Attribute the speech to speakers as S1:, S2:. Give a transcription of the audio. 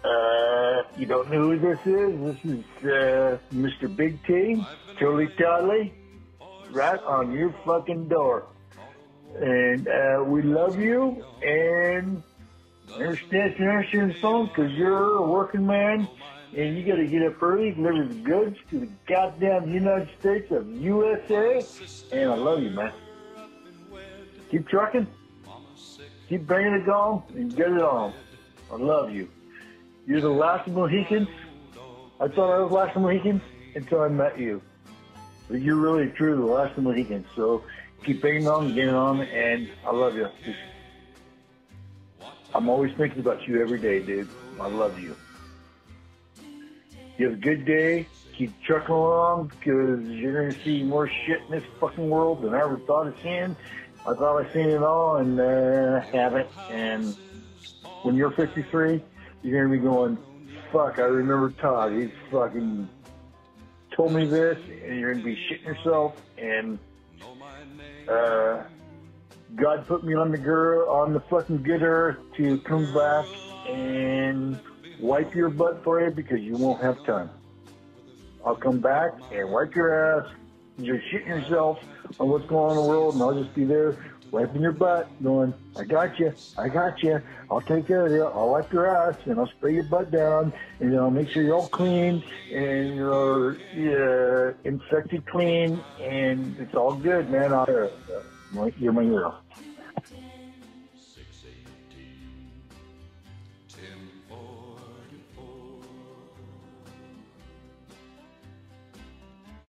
S1: You don't know who this is? This is Mr. Big T, Totally Toddly, right on your fucking door. And we love you, and understand your answering phone because you're a working man, and you got to get up early, deliver the goods to the goddamn United States of USA, and I love you, man. Keep trucking, keep bringing it on, and get it on. I love you. You're the last of Mohicans. I thought I was last of Mohicans until I met you. But you're really true, the last of Mohicans. So keep bringing on, getting on, and I love you. I'm always thinking about you every day, dude. I love you. You have a good day. Keep trucking along because you're going to see more shit in this fucking world than I ever thought of seeing. I thought I'd seen it all, and I haven't. And when you're 53, you're going to be going, fuck, I remember Todd. He's fucking told me this, and you're going to be shitting yourself. And God put me on the fucking good earth to come back and wipe your butt for you because you won't have time. I'll come back and wipe your ass. You're shitting yourself on what's going on in the world, and I'll just be there wiping your butt, going, I got you, I'll take care of you, I'll wipe your ass, and I'll spray your butt down, and I'll make sure you're all clean, and you're infected clean, and it's all good, man. You're my hero.